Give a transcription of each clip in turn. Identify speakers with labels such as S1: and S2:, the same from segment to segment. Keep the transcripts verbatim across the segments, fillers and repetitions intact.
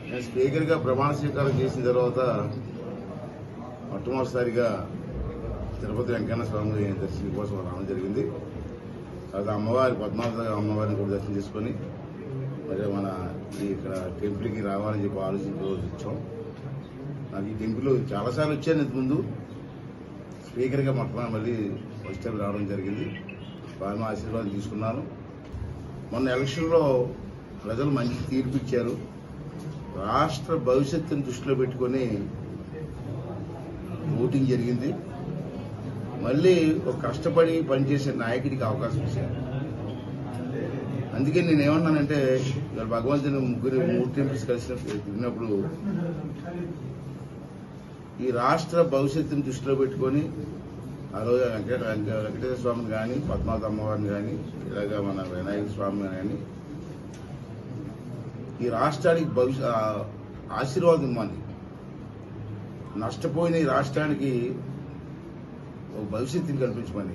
S1: నేను స్పీకర్గా ప్రమాణ స్వీకారం చేసిన తర్వాత మొట్టమొదటిసారిగా తిరుపతి వెంకన్న స్వామి దర్శనం కోసం రావడం జరిగింది. అది అమ్మవారి పద్మావతి అమ్మవారిని కూడా దర్శనం చేసుకుని మరి మన ఇక్కడ టెంపుల్కి రావాలని చెప్పి ఆలోచించి రోజు వచ్చాం. నాకు ఈ టెంపుల్ చాలాసార్లు వచ్చాను ఇంతకుముందు. స్పీకర్గా మొట్టమొదటి మళ్ళీ ఫస్ట్ టైం రావడం జరిగింది. స్వామి ఆశీర్వాదం తీసుకున్నాను. మొన్న ఎలక్షన్లో ప్రజలు మంచి తీర్పు ఇచ్చారు. రాష్ట్ర భవిష్యత్తును దృష్టిలో పెట్టుకుని ఓటింగ్ జరిగింది. మళ్ళీ ఒక కష్టపడి పనిచేసే నాయకుడికి అవకాశం ఇచ్చారు. అందుకే నేను ఏమన్నానంటే ఇవాళ భగవంతుని ముగ్గురు మూడు టెంపుల్స్ కలిసినప్పుడు ఈ రాష్ట్ర భవిష్యత్తును దృష్టిలో పెట్టుకుని ఆ రోజు వెంకట వెంకటేశ్వర స్వామిని కానీ పద్మావతి అమ్మవారిని కానీ ఇలాగా మన వినాయక స్వామిని కానీ ఈ రాష్ట్రానికి భవిష్య ఆశీర్వాదం ఇవ్వాలి. నష్టపోయిన ఈ రాష్ట్రానికి ఒక భవిష్యత్తుని కల్పించమని,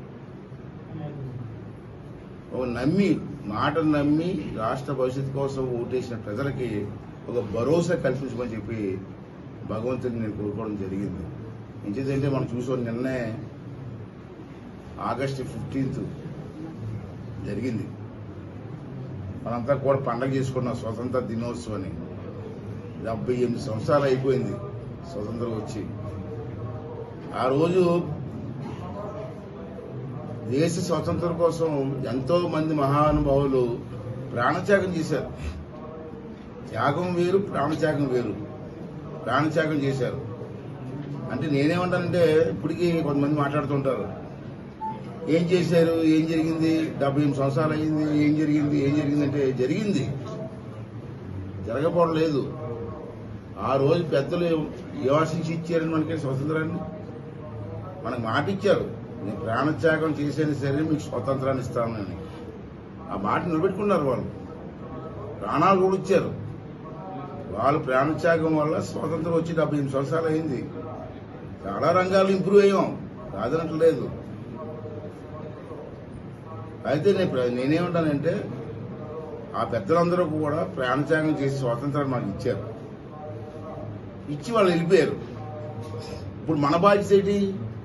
S1: ఒక నమ్మి మాటను నమ్మి రాష్ట్ర భవిష్యత్తు కోసం ఓటేసిన ప్రజలకి ఒక భరోసా కల్పించమని చెప్పి భగవంతుని నేను కోరుకోవడం జరిగింది. ఎందుకంటే మనం చూసాం నిన్నే ఆగస్టు ఫిఫ్టీన్త్ జరిగింది. మనంతా కూడా పండగ చేసుకున్నాం స్వతంత్ర దినోత్సవాన్ని. డెబ్బై ఎనిమిది సంవత్సరాలు అయిపోయింది స్వతంత్రం వచ్చి. ఆ రోజు దేశ స్వతంత్రం కోసం ఎంతో మంది మహానుభావులు ప్రాణత్యాగం చేశారు. త్యాగం వేరు, ప్రాణత్యాగం వేరు. ప్రాణత్యాగం చేశారు అంటే నేనేమంటానంటే ఇప్పటికీ కొంతమంది మాట్లాడుతుంటారు, ఏం చేశారు, ఏం జరిగింది, డెబ్బై ఎనిమిది సంవత్సరాలు అయింది, ఏం జరిగింది ఏం జరిగిందంటే జరిగింది, జరగకపోవడం లేదు. ఆ రోజు పెద్దలు యోచించి ఇచ్చారని మనకి స్వతంత్రాన్ని, మనకు మాట ఇచ్చారు, నేను ప్రాణత్యాగం చేసేది సరే మీకు స్వతంత్రాన్ని ఇస్తానని. ఆ మాట నిలబెట్టుకున్నారు. వాళ్ళు ప్రాణాలు కూడా ఇచ్చారు. వాళ్ళు ప్రాణత్యాగం వల్ల స్వతంత్రం వచ్చి డెబ్బై ఎనిమిది సంవత్సరాలు అయింది. చాలా రంగాలు ఇంప్రూవ్ అయ్యాం, కాదనట్లేదు. అయితే నేను నేనేమంటానంటే ఆ పెద్దలందరూ కూడా ప్రాణత్యాగం చేసి స్వాతంత్రాన్ని మనకు ఇచ్చారు. ఇచ్చి వాళ్ళు వెళ్ళిపోయారు. ఇప్పుడు మన బాధ్యత ఏంటి?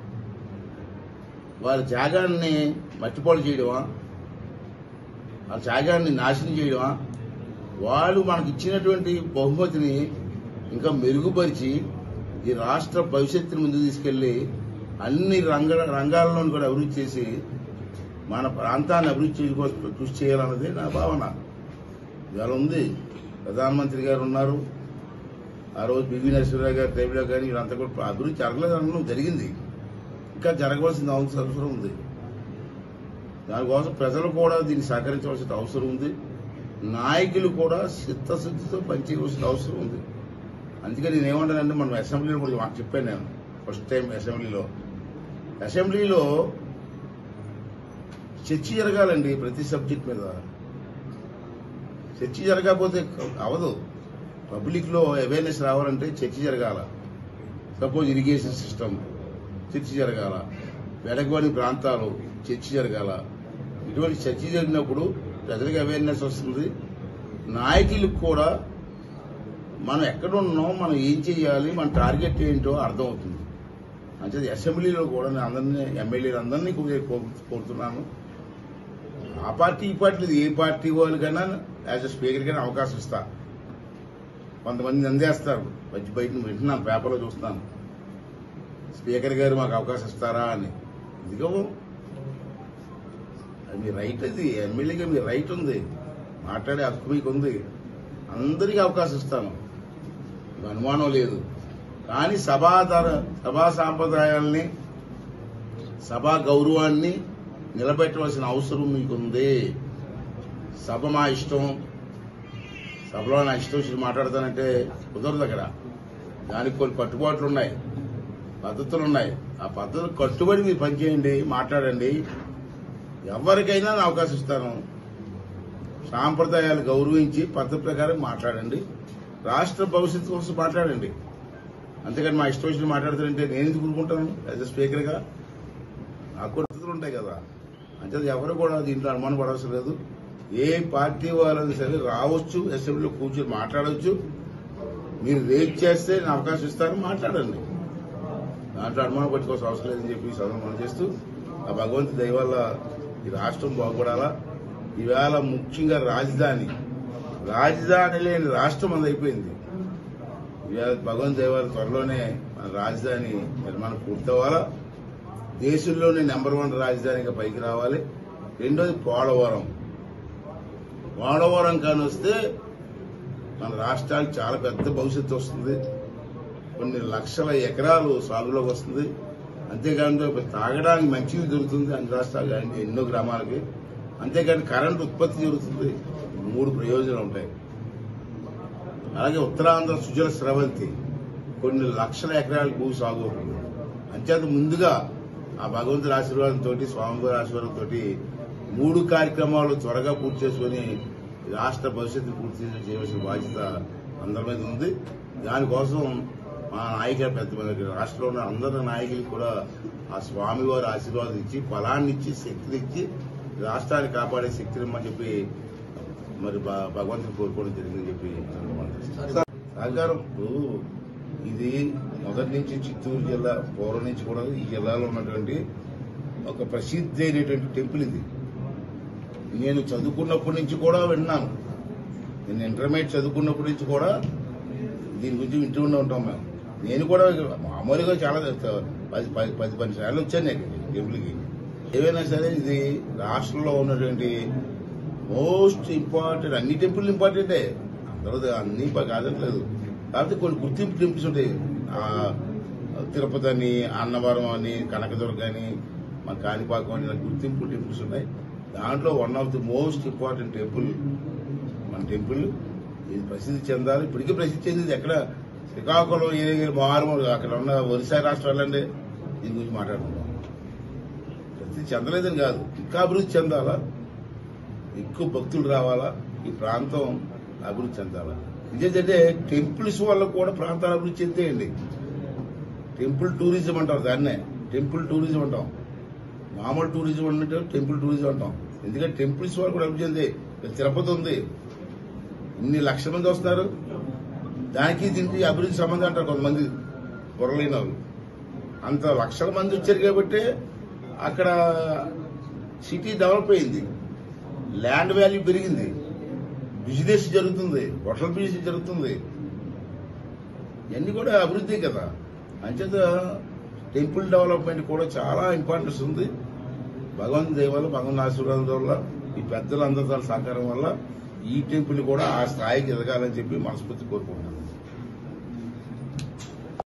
S1: వాళ్ళ త్యాగాన్ని మట్టిపాలు చేయడమా, వాళ్ళ త్యాగాన్ని నాశనం చేయడమా? వాళ్ళు మనకి ఇచ్చినటువంటి బహుమతిని ఇంకా మెరుగుపరిచి ఈ రాష్ట్ర భవిష్యత్తుని ముందుకు తీసుకెళ్లి అన్ని రంగ రంగాల్లోనూ కూడా అభివృద్ధి చేసి మన ప్రాంతాన్ని అభివృద్ధి కోసం కృషి చేయాలన్నది నా భావన. ఇవాళ ఉంది, ప్రధానమంత్రి గారు ఉన్నారు. ఆ రోజు బివి నరసింహరావు గారి టైంలో కానీ వీళ్ళంతా కూడా అభివృద్ధి జరగలేదనడం జరిగింది. ఇంకా జరగవలసిన అవసరం ఉంది. దానికోసం ప్రజలు కూడా దీన్ని సహకరించవలసిన అవసరం ఉంది. నాయకులు కూడా చిత్తశుద్ధితో పనిచేయవలసిన అవసరం ఉంది. అందుకే నేను ఏమంటానంటే మనం అసెంబ్లీలో కూడా చెప్పాను. నేను ఫస్ట్ టైం అసెంబ్లీలో అసెంబ్లీలో చర్చ జరగాలండి. ప్రతి సబ్జెక్ట్ మీద చర్చ జరగకపోతే అవదు. పబ్లిక్ లో అవేర్నెస్ రావాలంటే చర్చ జరగాల. సపోజ్ ఇరిగేషన్ సిస్టమ్ చర్చ జరగాల, వెడగబడి ప్రాంతాలు చర్చ జరగాల. ఇటువంటి చర్చ జరిగినప్పుడు ప్రజలకు అవేర్నెస్ వస్తుంది. నాయకులకు కూడా మనం ఎక్కడున్నాం, మనం ఏం చేయాలి, మన టార్గెట్ ఏంటో అర్థమవుతుంది. అంటే అసెంబ్లీలో కూడా నేను అందరినీ ఎమ్మెల్యేలు అందరినీ కోరుతున్నాను. ఆ పార్టీ ఈ పార్టీ లేదు, ఏ పార్టీ వాళ్ళకైనా యాజ్ అ స్పీకర్ కైనా అవకాశం ఇస్తా. కొంతమంది నందేస్తారు, బయట బయట వింటున్నాను, పేపర్లో చూస్తున్నాను, స్పీకర్ గారు మాకు అవకాశం ఇస్తారా అని. ఇదిగో అది మీ రైట్, అది ఎమ్మెల్యేగా మీ రైట్ ఉంది, మాట్లాడే హక్కు మీకు ఉంది. అందరికీ అవకాశం ఇస్తాను, అనుమానం లేదు. కానీ సభాధర సభా సాంప్రదాయాల్ని, సభా గౌరవాన్ని నిలబెట్టవలసిన అవసరం మీకుంది. సభ మా ఇష్టం, సభలో నా ఇష్టం వచ్చి మాట్లాడతానంటే కుదరదు. అక్కడ దానికి కొన్ని కట్టుబాట్లు ఉన్నాయి, పద్ధతులు ఉన్నాయి. ఆ పద్ధతులు కట్టుబడి మీరు పనిచేయండి, మాట్లాడండి. ఎవరికైనా అవకాశం ఇస్తాను. సాంప్రదాయాలు గౌరవించి పద్ధతి ప్రకారం మాట్లాడండి. రాష్ట్ర భవిష్యత్తు కోసం మాట్లాడండి. అంతేకాని మా ఇష్టం వచ్చిన మాట్లాడుతారంటే నేను ఎందుకు ఊరుకుంటాను? యాజ్ అ స్పీకర్గా నాకు పద్ధతులు ఉంటాయి కదా. అంటే ఎవరు కూడా దీంట్లో అనుమానం పడవలసిన లేదు. ఏ పార్టీ వాళ్ళని సరే రావచ్చు, అసెంబ్లీలో కూర్చొని మాట్లాడవచ్చు. మీరు రేట్ చేస్తే నేను అవకాశం ఇస్తాను, మాట్లాడండి. దాంట్లో అనుమానం పెట్టుకోవాల్సిన అవసరం లేదని చెప్పి సదనం మనం చేస్తూ ఆ భగవంతుడి దయ వల్ల ఈ రాష్ట్రం బాగుపడాలా. ఈవేళ ముఖ్యంగా రాజధాని రాజధాని లేని రాష్ట్రం అది అయిపోయింది. ఇవాళ భగవంతుడి దయ వల్ల త్వరలోనే మన రాజధాని నిర్మాణం పూర్తవ్వాలా. దేశంలోనే నెంబర్ వన్ రాజధానిగా పైకి రావాలి. రెండోది పోలవరం. పోలవరం కానీ వస్తే మన రాష్ట్రానికి చాలా పెద్ద భవిష్యత్తు వస్తుంది. కొన్ని లక్షల ఎకరాలు సాగులోకి వస్తుంది. అంతేకాని తాగడానికి మంచిది దొరుకుతుంది అన్ని రాష్ట్రాలు కానీ ఎన్నో గ్రామాలకి. అంతేకాని కరెంటు ఉత్పత్తి జరుగుతుంది. మూడు ప్రయోజనాలు ఉంటాయి. అలాగే ఉత్తరాంధ్ర సుజల స్రవంతి కొన్ని లక్షల ఎకరాల భూ సాగు అవుతుంది. అంచేత ముందుగా ఆ భగవంతుడి ఆశీర్వాదంతో స్వామివారి ఆశీర్వాదంతో మూడు కార్యక్రమాలు త్వరగా పూర్తి చేసుకుని రాష్ట్ర భవిష్యత్తు పూర్తి చేయవలసిన బాధ్యత అందరి మీద ఉంది. దానికోసం మా నాయకుల పెద్ద మంది రాష్ట్రంలో ఉన్న అందరి నాయకులకు కూడా ఆ స్వామివారి ఆశీర్వాదం ఇచ్చి ఫలాన్ని ఇచ్చి శక్తినిచ్చి రాష్ట్రాన్ని కాపాడే శక్తిని ఇమ్మని చెప్పి మరి భగవంతుని కోరుకోవడం జరిగిందని చెప్పి సహకారం. ఇప్పుడు ఇది మొదటి నుంచి చిత్తూరు జిల్లా పూర్వం నుంచి కూడా ఈ జిల్లాలో ఉన్నటువంటి ఒక ప్రసిద్ధి అయినటువంటి టెంపుల్ ఇది. నేను చదువుకున్నప్పటి నుంచి కూడా విన్నాను. నేను ఇంటర్మీడియట్ చదువుకున్నప్పటి నుంచి కూడా దీని గురించి వింటూ ఉంటాం మేము. నేను కూడా మామూలుగా చాలా పది పది పది పది సార్లు వచ్చాను నేను టెంపుల్కి. ఏవైనా సరే ఇది రాష్ట్రంలో ఉన్నటువంటి మోస్ట్ ఇంపార్టెంట్, అన్ని టెంపుల్ ఇంపార్టెంటే, అందరూ అన్ని కాదట్లేదు. కాకపోతే కొన్ని గుర్తింపు టెంపుల్స్ ఉంటాయి. తిరుపతి అని, అన్నవరం అని, కనకదుర్గ అని, మన కాణిపాకం అని గుర్తింపు టెంపుల్స్ ఉన్నాయి. దాంట్లో one of the most important temple మన టెంపుల్. ఇది ప్రసిద్ధి చెందాలి. ఇప్పటికీ ప్రసిద్ధి చెందింది ఎక్కడ శ్రీకాకుళం ఏరియా మారుమూలు అక్కడ ఉన్న ఒరిస్సా రాష్ట్రాలంటే దీని గురించి మాట్లాడుకుంటాం. ప్రసిద్ధి చెందలేదని కాదు, ఇంకా అభివృద్ధి చెందాలా, ఎక్కువ భక్తులు రావాలా, ఈ ప్రాంతం అభివృద్ధి చెందాలా. ఇదేంటంటే టెంపుల్స్ వల్ల కూడా ప్రాంతాలు అభివృద్ధి చెందేయండి. టెంపుల్ టూరిజం అంటారు దాన్నే, టెంపుల్ టూరిజం అంటాం. మామూలు టూరిజం అంటే టెంపుల్ టూరిజం అంటాం. ఎందుకంటే టెంపుల్స్ వల్ల కూడా అభివృద్ధి చెందే. తిరుపతి ఉంది, ఇన్ని లక్షల మంది వస్తున్నారు, దానికి దీనికి అభివృద్ధి సంబంధం అంటారు కొంతమంది బుర్రలేని వాళ్ళు. అంత లక్షల మంది వచ్చారు కాబట్టి అక్కడ సిటీ డెవలప్ అయింది, ల్యాండ్ వాల్యూ పెరిగింది, బిజినెస్ జరుగుతుంది, హోటల్ బిజినెస్ జరుగుతుంది. ఇవన్నీ కూడా అభివృద్ధి కదా. అంచేత టెంపుల్ డెవలప్మెంట్ కూడా చాలా ఇంపార్టెన్స్ ఉంది. భగవంతుని దయ వల్ల, భగవంతుని ఆశీర్వాదం వల్ల, ఈ పెద్దలందరి సహకారం వల్ల ఈ టెంపుల్ కూడా ఆ స్థాయికి ఎదగాలని చెప్పి మనస్ఫూర్తి కోరుకుంటున్నాను.